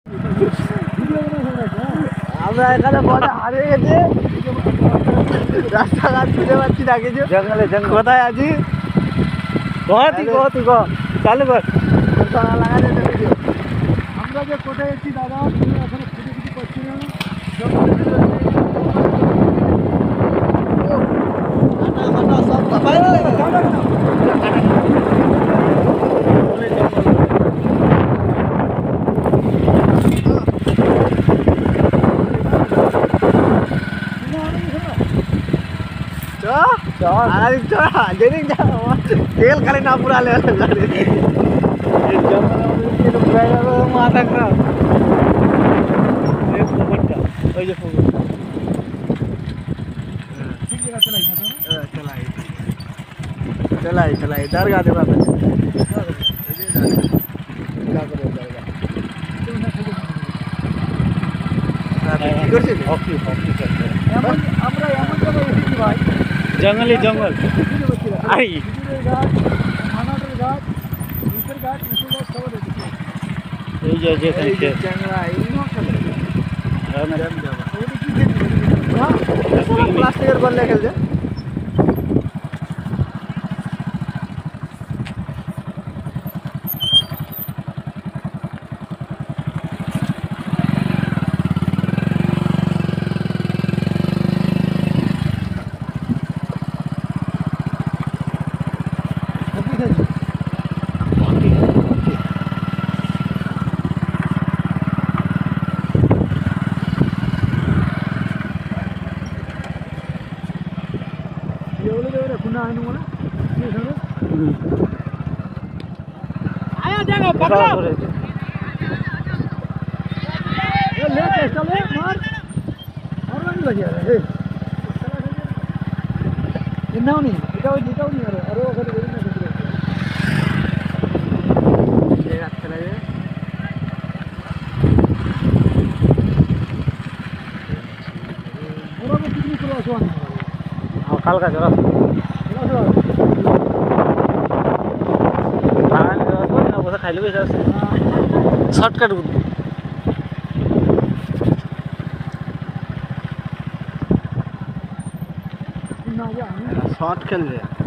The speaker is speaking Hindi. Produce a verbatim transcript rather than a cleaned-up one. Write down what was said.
আমরা এখানে বড় হারিয়ে গেছে, রাস্তাঘাট খুঁজে পাচ্ছি না কিছু। জঙ্গলে জঙ্গল কোথায় আছি? তুই কহ তুই কহ চালু কর। আমরা যে কোথায় আছি দাদা এখন খুঁজে কিছু করছি না। तेल खाली ना पूरा ले माथा खराब चलाई चलाई दरगाह दे बाबा जंगल जंगल आई प्लास्टिक बल्ले खेलते आया जाएगा पकड़ो ये ले चल ले मार और नहीं लग गया रे ये ना नहीं इटाओ इटाओ नहीं अरे अरे अगर वेरी ना कुछ ये अच्छा लगे पूरा में कितनी करो आसमान हां कल का जरा शॉर्टकट शॉर्ट खेल रहे